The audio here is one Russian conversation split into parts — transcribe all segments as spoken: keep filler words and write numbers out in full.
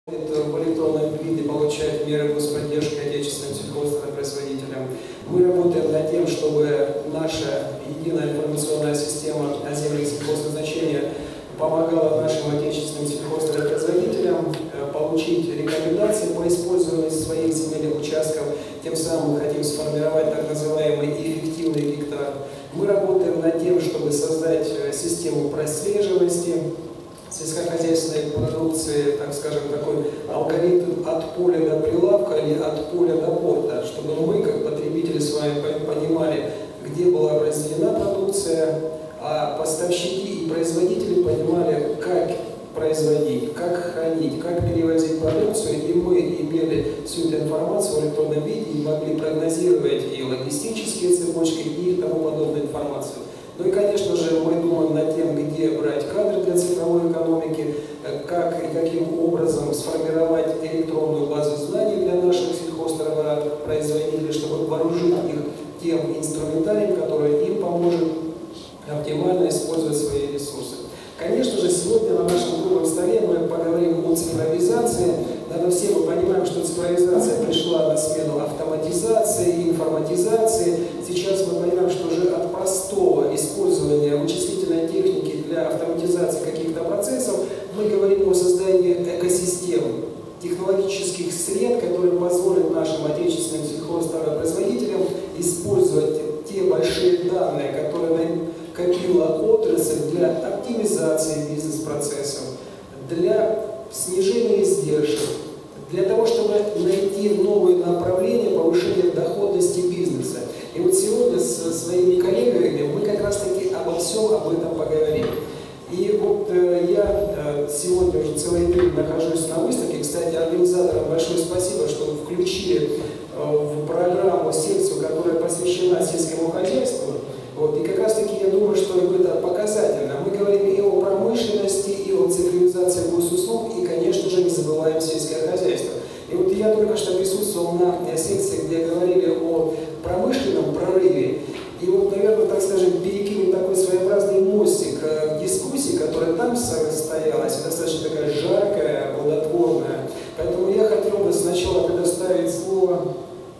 в электронном виде получать меры господдержки отечественным сельхозтоваропроизводителям. Мы работаем над тем, чтобы наша единая информационная система о землях сельхозназначения помогала нашим отечественным сельхозтоваропроизводителям получить рекомендации по использованию своих земельных участков. Тем самым мы хотим сформировать так называемый эффективный гектар. Мы работаем над тем, чтобы создать систему прослеживаемости сельскохозяйственной продукции, так скажем, такой алгоритм от поля до прилавка или от поля до порта, чтобы мы, как потребители, с вами понимали, где была произведена продукция, а поставщики и производители понимали, как производить, как хранить, как перевозить продукцию, и мы имели всю эту информацию в электронном виде и могли прогнозировать и логистические цепочки, и тому подобную информацию. Ну и, конечно же, мы думаем над тем, где брать кадры для цифровой экономики, как и каким образом сформировать электронную базу знаний для наших сельхозтоваропроизводителей, чтобы вооружить их тем инструментарием, который им поможет оптимально использовать свои ресурсы. Конечно же, сегодня на нашем круглом столе мы поговорим о цифровизации. Наверное, все мы понимаем, что цифровизация пришла на смену автоматизации, информатизации. Сейчас мы понимаем, что уже от простого использования вычислительной техники для автоматизации каких-то процессов мы говорим о создании экосистем, технологических сред, которые позволят нашим отечественным сельхозтоваропроизводителям использовать те большие данные, которые копила отрасль для оптимизации бизнес-процессов, для снижения издержек, для того, чтобы найти новые направления повышения доходности бизнеса. И вот сегодня со своими коллегами мы как раз-таки обо всем об этом поговорим. И вот э, я э, сегодня уже целый день нахожусь на выставке. Кстати, организаторам большое спасибо, что вы включили э, в программу секцию, которая посвящена сельскому хозяйству. Вот, и как раз таки я думаю, что это показательно. Мы говорим и о промышленности, и о цифровизации госуслуг, и, конечно же, не забываем сельское хозяйство. И вот я только что присутствовал на секции, где говорили о промышленном прорыве. И вот, наверное, так скажем, перекинем такой своеобразный мостик к дискуссии, которая там состоялась, достаточно такая жаркая, плодотворная. Поэтому я хотел бы сначала предоставить слово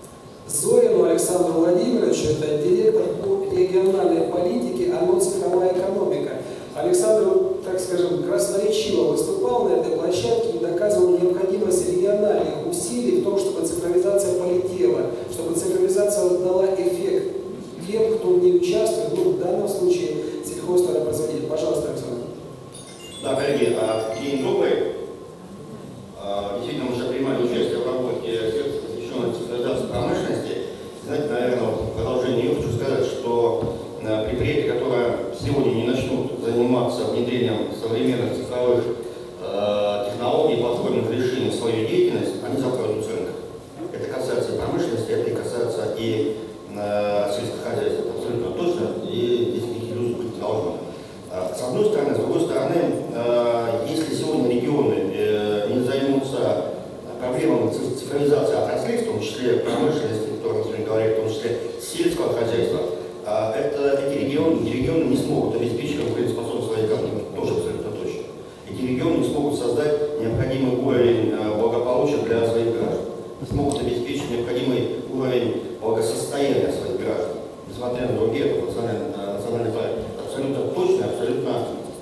Зорину Александру Владимировичу, это директор по региональной политике ОНО «Цифровая экономика». Александр, так скажем, красноречиво выступал на этой площадке и доказывал необходимость региональных усилий в том, чтобы цифровизация полетела, чтобы цифровизация дала эффект тем, кто в ней участвует, ну, в данном случае сельхозтоваропроизводитель. Пожалуйста, Александр. Да, коллеги, день добрый. Действительно, мы уже принимали участие в работе секции, посвященной цифровизации промышленности. Знаете, наверное, в продолжение ее хочу сказать, что предприятия, которые сегодня не начнут заниматься внедрением современных цифровых э, технологий, платформенных решений в свою деятельность, они закроют рынок. Это касается и промышленности, это и касается и э, сельского хозяйства, абсолютно точно, и здесь никаких иллюзий быть не должно. С одной стороны, с другой стороны, э, если сегодня регионы э, не займутся проблемами цифровизации отраслей, в том числе промышленности, о которой мы сегодня говорим, в том числе сельского хозяйства, это, эти регионы, эти регионы не смогут обеспечить конкурентоспособность своей экономики, тоже абсолютно точно. Эти регионы не смогут создать необходимый уровень благополучия для своих граждан, не смогут обеспечить необходимый уровень благосостояния своих граждан, несмотря на другие национальные, национальные проекты. Абсолютно точно, абсолютно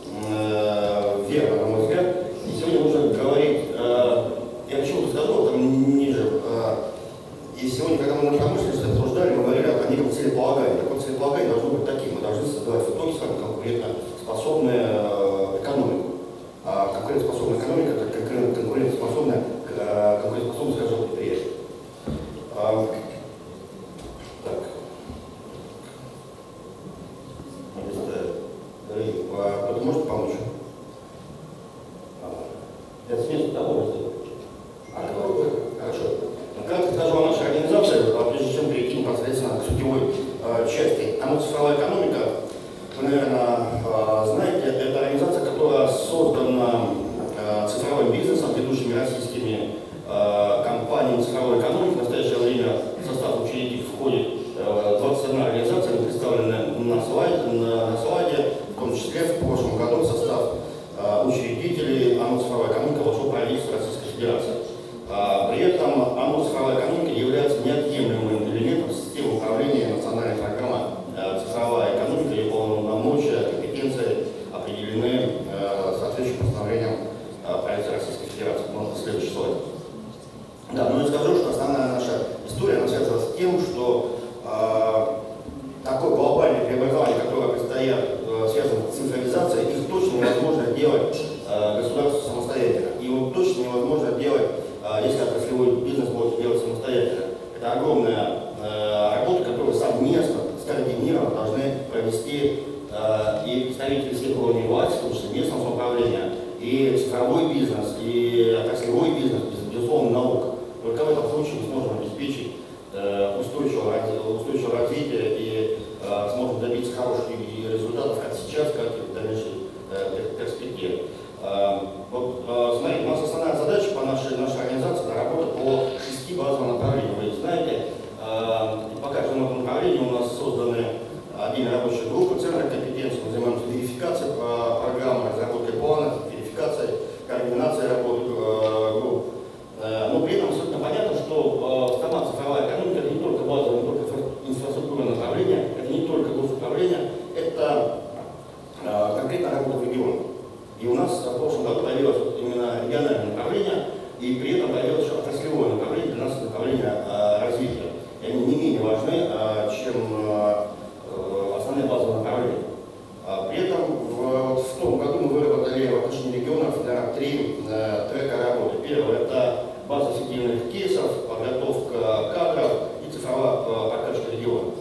э, верно, на мой взгляд. И сегодня нужно говорить, э, я почему-то сказал там ниже, э, и сегодня, когда мы на промышленности обсуждали, мы говорили о неком целеполагании. Так вот, целеполагание должно быть таким. Мы должны создавать в итоге с вами конкурентоспособную экономику. А конкурентоспособная экономика – это конкурентоспособная, конкурентоспособность каждого предприятия. А, так. Кто-то может помочь? Это с места того, что а, хорошо. Кратко скажу о нашей организации, прежде чем перейти непосредственно к сутевой э, части. ОНО «Цифровая экономика», вы, наверное, э, знаете, это организация, которая создана э, цифровым бизнесом, ведущими российскими э, компаниями цифровой экономики. В настоящее время в состав учредителей входит э, двадцать одна организация, они представлены на слайде, на, на слайде, в том числе в прошлом году в состав э, учредителей ОНО «Цифровая экономика» вошло правительство Российской Федерации. Да, но я скажу, что основная наша история, она связана с тем, что э, такое глобальное преобразование, которое предстоит, э, связано с цифровизацией, их точно невозможно делать э, государству самостоятельно. И вот точно невозможно делать, э, если отраслевой бизнес будет делать самостоятельно. Это огромная э, работа, которую совместно, скоординированно должны провести э, и представители всех уровней власти, в том числе местного самоуправления, и цифровой бизнес, и отраслевой бизнес, безусловно, наука. Только в этом случае мы сможем обеспечить э, устойчивое, устойчивое развитие и э, сможем добиться хороших результатов как сейчас, как и в дальнейшей э, перспективе. Э, вот, э, смотрите, у нас основная задача по нашей, нашей организации – это работа по шести базовым направлениям. Вы знаете, э, по каждому направлению у нас созданы отдельные рабочие группы, центры компетенции. Мы занимаемся верификацией программы, разработкой планов, верификацией, координацией работы э, групп. Но при этом абсолютно понятно, что э, сама цифровая экономика – это не только базовое, не только инфраструктурное направление, это не только госуправление, это э, конкретная работа в регионе. И у нас в прошлом году появилось именно региональное направление, и при этом появилось еще отраслевое направление, для нас направление э, развития. И они не менее важны, э, чем э, основные базовые направления. Э, при этом в, в том году мы выработали в отношении регионов да, три э, трека работы. Первое – это база эффективных кейсов, подготовка кадров и цифровая прокачка регионов.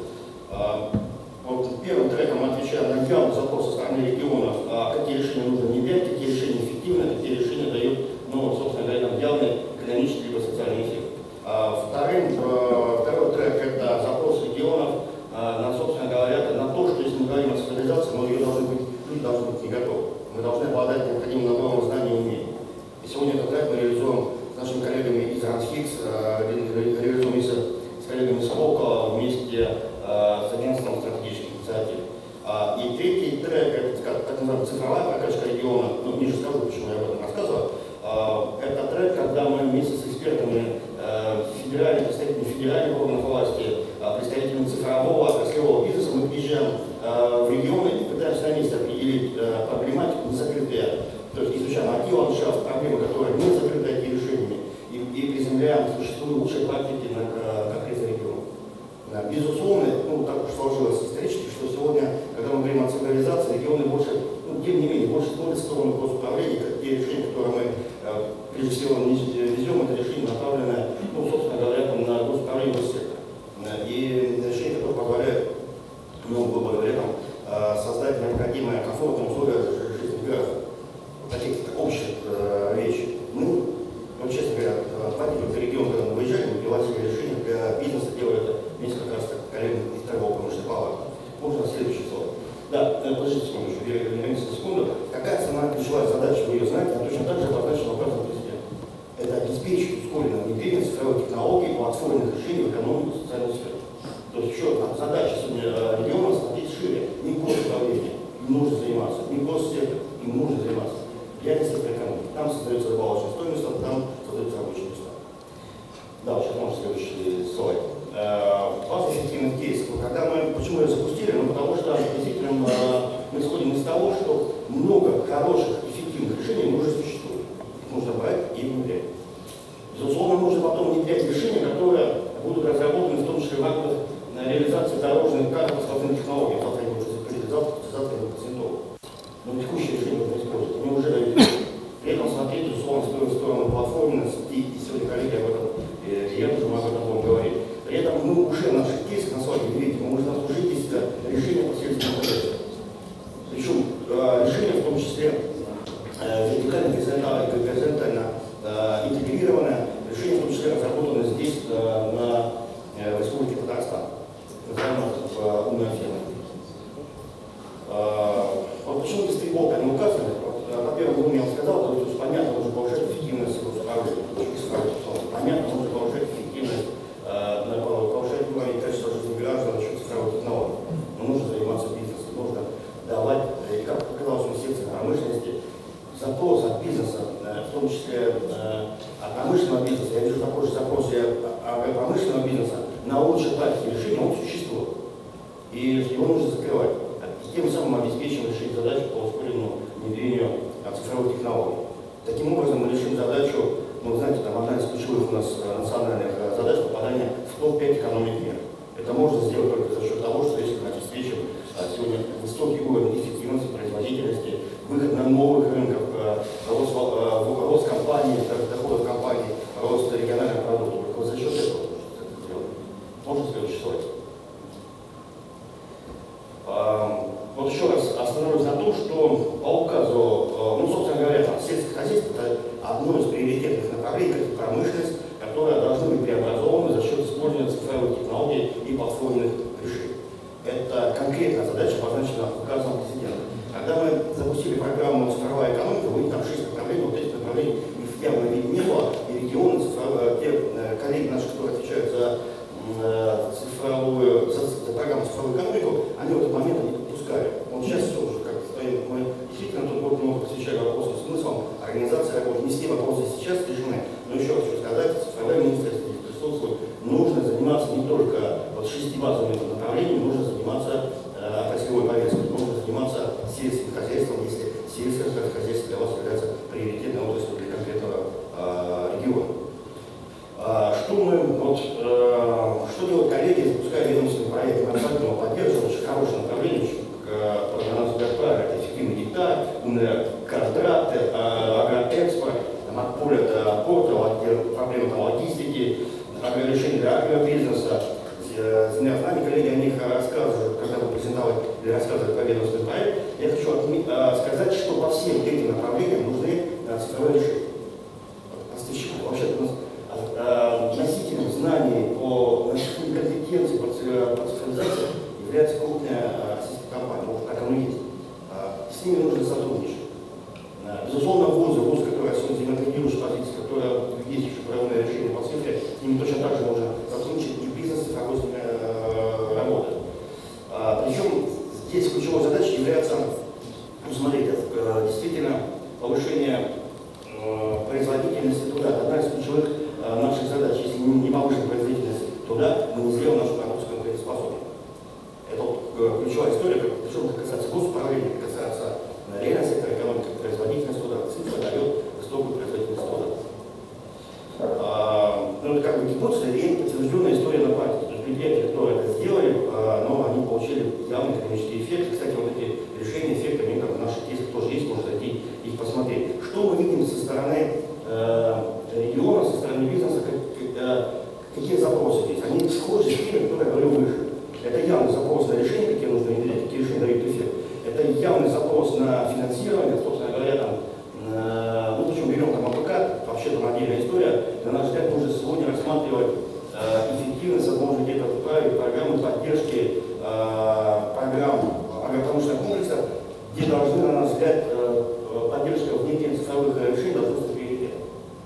Вот первым треком мы отвечаем на явный запрос со стороны регионов, какие решения нужно внедрять, какие решения эффективны, какие решения дают, ну, собственно говоря, явный экономический либо социальный эффект. Вторым, второй трек – это запрос регионов на, собственно говоря, на то, что если мы говорим о цифровизации, но ее должны быть, люди должны быть не готовы. Мы должны обладать необходимым набором знаний и умений. И сегодня этот трек мы реализуем с нашими коллегами из Рансхикс, реализуем с коллегами из Сколково вместе с агентством стратегических инициатив. И третий трек, это так называемая цифровая прокачка региона, ну, ниже скажу, почему я об этом рассказываю. Это трек, когда мы вместе с экспертами федеральных, представителями федеральных органов власти, представителями цифрового, отраслевого бизнеса, мы приезжаем в регионы и пытаемся на месте определить проблематику, не закрытые. То есть изучаем ай ти-ландшафт, проблемы, которые не закрыты ай ти-решениями, и, и приземляем существующие лучшие практики на конкретный регион. Безусловно, ну, так уж сложилось исторически, что сегодня, когда мы говорим о цифровизации, регионы больше, ну, тем не менее, больше смотрят в сторону госуправления, как те решения, которые мы, прежде всего, везем, это решение направленное, ну, собственно говоря, на госуправление госсектора. И решение, которое позволяет, ну, грубо говоря, создать необходимые комфортные условия жизни граждан. Таких общих э, вещей. Мы, ну, честно говоря, платили в регион, когда мы выезжали, мы привозили решения для бизнеса, делали это несколько раз как коллегам из торговой промышленной палаты. Можно следующее слово. Да, подождите секунду, еще вернемся на секунду. Какая основная ключевая задача, вы ее знаете, она точно так же обозначена указом президента. Это обеспечить ускоренное внедрение цифровой технологии, платформенных решений в экономику и социальную сферу. То есть еще одна задача сегодня региона смотреть шире. Не госуправление, им нужно заниматься, не госсектор, им нужно заниматься. Я не сектор экономики. Там создается добавочная стоимость, там создаются рабочие места. Да, сейчас можно следующий слайд. База эффективных кейсов. Когда мы, почему ее запустили? Ну, потому что действительно мы исходим из того, что много хороших, эффективных решений уже существует. Их нужно брать и внедрять. Безусловно, нужно потом внедрять решения, которые будут разработаны в том числе в рамках реализации дорожных карт по складным технологиям. Завтра они уже закрыли, завтра, завтра они пациентов. Но текущие решения нужно использовать. Они уже дают. При этом смотреть, безусловно, в сторону платформенности, и сегодня коллеги об этом, и я тоже могу об этом говорить. При этом мы уже наши кейсы на слайде, видите, мы уже уже есть решения по сельскому хозяйству. Причем э, решения в том числе э, вертикально, горизонтально, горизонтально э, интегрированное, решения в том числе разработаны здесь э, на э, Республике Татарстан. Называемое в умной фирме. Вот почему без триболка не указаны? Во-первых, ну, я вам сказал, то есть понятно, нужно повышать эффективность управления. Понятно, нужно повышать эффективность, повышать уровень качества жизни граждан за счет цифровой технологии. Но нужно заниматься бизнесом, нужно давать, и как показалось в секции промышленности, запрос от бизнеса, в том числе от промышленного бизнеса. Я вижу такой же запрос и от промышленного бизнеса на лучшие практики решения, он существует. И его нужно закрывать. Тем самым обеспечим решить задачу по ускоренному внедрению цифровых технологий. Таким образом, мы решим задачу, ну, знаете, там одна из ключевых у нас национальных экономить мир. Это можно сделать только за счет того, что если мы обеспечим сегодня высокий уровень эффективности, производительности, выход на новых рынков, рост, рост компаний, доходов компаний, рост региональных продуктов. Только вот за счет этого сделать. Можно следующий слайд. Вот еще раз остановлюсь на том, что по указу, ну, собственно говоря, там, сельское хозяйство – это одно из приоритетных направлений, как и промышленность, которые должны быть преобразованы за счет использования цифровых технологий и платформенных решений. Это конкретная задача, обозначена указом президента. Когда мы запустили программу «Цифровая экономика», вы там шесть направлений, вот этих направлений их явно видно не было, и регионы, цифровые, те коллеги наши, которые отвечают за цифровую, за, за программу «Цифровую экономику», они в этот момент не допускали. Вот сейчас все уже как стоит, мы действительно тут вот много посвящаем вопросам смыслом, организации работы, не все вопросы сейчас решены, но еще хочу сказать, цифровое министерство здесь присутствует, нужно заниматься не только вот шести базовыми направлениями, нужно заниматься э, отраслевой повесткой, нужно заниматься сельским хозяйством, если сельское хозяйство для вас является приоритетной отраслью для конкретного э, региона. А, что мы, вот, э, что делают коллеги, запуская ведомственный проект, мы абсолютно поддерживаем, очень хорошее направление, очень, э, на наш взгляд, правильно, это эффективный гектар, умные контракты, э, агроэкспорт, там, от поля до порта, проблемы там, логистики, агрорешения для агробизнеса. С нами коллеги о них рассказывают, когда вы презентовали или рассказывали про ведомственный проект. Я хочу сказать, что по всем этим направлениям нужны цифровые решения. Поставщиков, вообще носителем знаний по носителю компетенции по цифровизации является крупная российская компания, так оно и есть. С ними нужно сотрудничать. Безусловно, вузы, вуз, который сегодня демократирующая позиция, которая есть еще правильное решение по цифре, с ними точно так же можно сотрудничать, и бизнес цифровой с ними работает. Причем здесь ключевой задачей является, ну, смотрите, действительно повышение производительности труда. Одна из ключевых наших задач. Если не повышена производительность труда, мы не сделаем нашу продукцию конкурентоспособной. Это вот ключевая история, причем это касается госуправления, это касается реального сектора экономики, производительность труда. Цифра дает высокую производительность труда. А, ну, это как бы гипотеза и подтвержденная история на практике. То есть предприятия, которые это сделали, а, но они получили явный экономический эффект. Кстати, вот эти решения, эффекты, они там в наших кейсах тоже есть, можно зайти их посмотреть. Что мы видим со стороны региона, со стороны бизнеса, как, как, какие запросы есть? Они схожи с теми, которые я говорил выше. Это явный запрос на решение, какие нужно внедрять, какие решения дают эффект. Это явный запрос на финансирование, собственно говоря, там, э, ну, причем берем там АПК, вообще там отдельная история. На наш взгляд, нужно сегодня рассматривать э, эффективность, возможно, где-то отправить программы поддержки э, программ агропромышленных комплексов, где должны, на наш взгляд, э, поддержка внедрения цифровых решений должна быть приоритетом.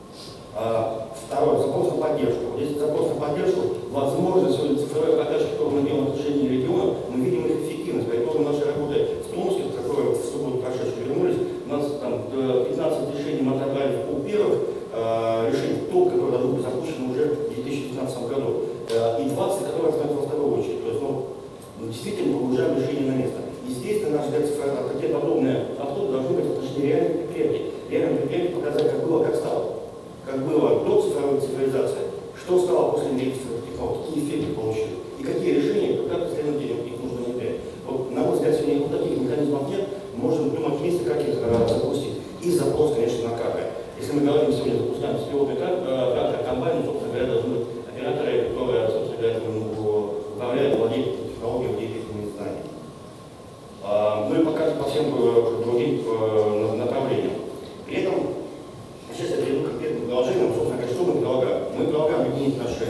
Второе, запрос на поддержку. Если запрос на поддержку, возможно, сегодня цифровая поддержка, которую мы делаем в отношении региона, мы видим их эффективность. По итогам нашей работы в Томске, в которой в субботу прошедшую вернулись, у нас там пятнадцать решений мы отобрали в полпервых э, решений, топ, которые должны быть запущены уже в две тысячи девятнадцатом году, э, и двадцать, которые останутся во вторую очередь. То есть, ну, действительно погружаем решение на место. Естественно, наш взгляд, такие подобные подходы должны быть в отношении реальных предприятий. Реальных предприятий показать, как было, как стало. Как было до цифровой цифровизации, что стало после цифровых технологий, какие эффекты получили, и какие решения, как исследователям их нужно внедрять. Вот, на мой взгляд, сегодня вот таких механизмов нет, можем думать вместе, как их э, запустить. И запрос, конечно, на кадры. Если мы говорим сегодня, запускаем пилотный кадр, комбайн, собственно говоря, должны быть операторы, которые, собственно говоря, управляют, владеют технологией, владеют этими знаниями. А, ну и показывать по всем э, другим э, направлениям. При этом сейчас я перейду к конкретным предложениям, собственно говоря, что мы предлагаем. Мы предлагаем объединить наши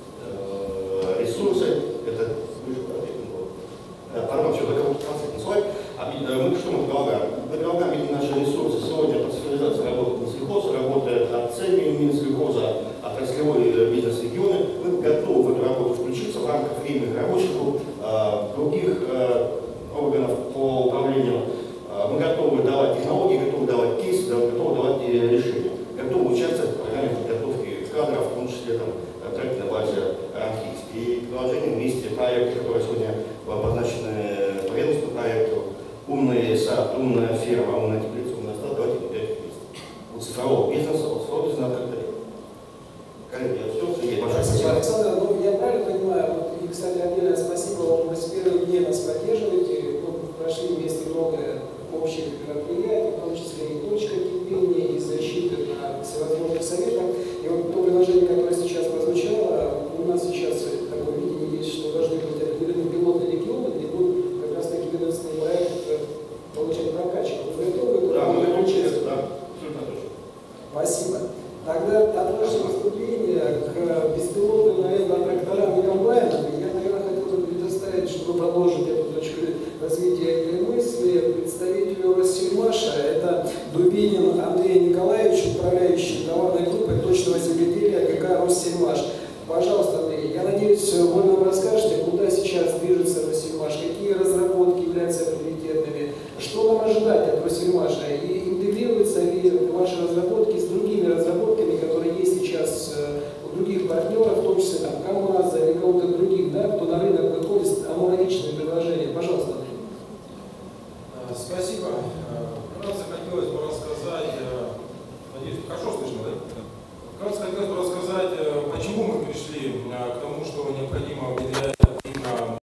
э, ресурсы, это выше, да, пардон, все, только вот концертный слайд. Мы что мы предлагаем? Мы предлагаем объединить наши ресурсы. Сегодня по цифровизации работает Минсельхоз, работает от цели Минсельхоза, отраслевой бизнес регионы. Мы готовы в эту работу включиться в рамках временных рабочих групп, э, других э, органов по управлению. Мы готовы давать технологии, готовы давать кейсы, готовы давать решения. Готовы участвовать в программе подготовки кадров, в том числе там, проекты на базе РАНХИКС. И предложение вместе проекты, которые сегодня обозначены по ведомственному проекту, умный сад, умная ферма, умная теплица, умная стад, давайте внедрять вместе. У цифрового бизнеса, у цифрового бизнеса надо как-то. Коллеги, я все, Сергей, Спасибо, Александр. Ну, я правильно понимаю, к беспилотным, наверное, тракторам и комбайнам, я, наверное, хотел бы предоставить, чтобы продолжить эту точку развития этой мысли, представителю Россельмаша, это Дубинин Андрей Николаевич, управляющий товарной группой точного земледелия ГК «Россельмаш». Пожалуйста, Андрей, я надеюсь, вы нам расскажете, куда сейчас движется Россельмаш, какие разработки являются приоритетными, что нам ожидать от Россельмаша, и интегрируются ли ваши разработки с другими разработками, которые есть сейчас у других партнеров, в том числе там,